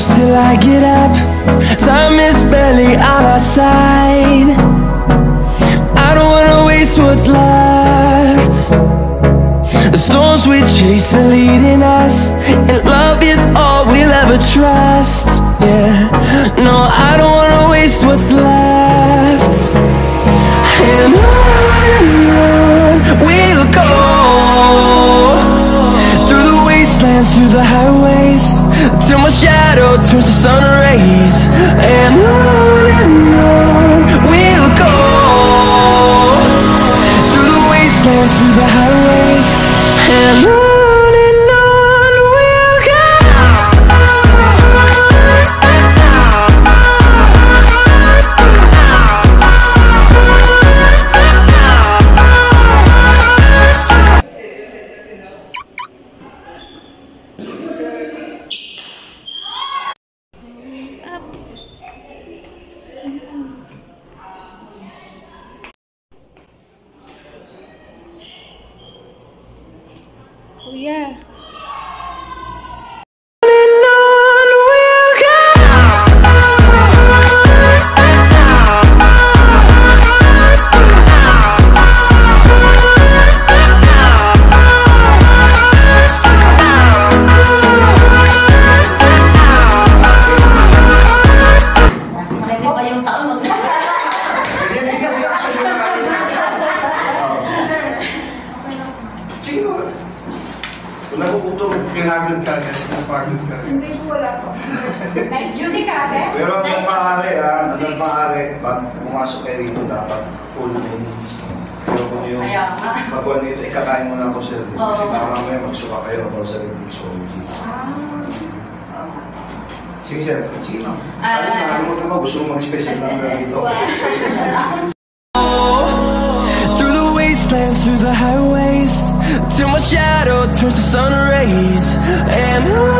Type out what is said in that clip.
close till I get up. Time is barely on our side. I don't wanna waste what's left. The storms we chase are leading us, and love is all we'll ever trust. Yeah, no, I don't wanna waste what's left. And on we'll go, through the wastelands, through the highways, till my shadow turns to sun rays. And on we'll go, through the wastelands, through the highways, and on we'll go. Yeah. Wala ko utong kinagod ka ng pagod ka. Hindi po, wala po. Judy ka, ate? Pero hanggang maaari, ba't pumasok kayo rito dapat full menu. Pero kung yung baguan nito, ikakain mo na ako sir. Kasi mamaya magsuka kayo about sa reflexology. Sige sir, sige lang. Nakalimutan mo, gusto mo mag-special number dito. Through the wastelands, through the highways, till my shadow turns to sun rays. And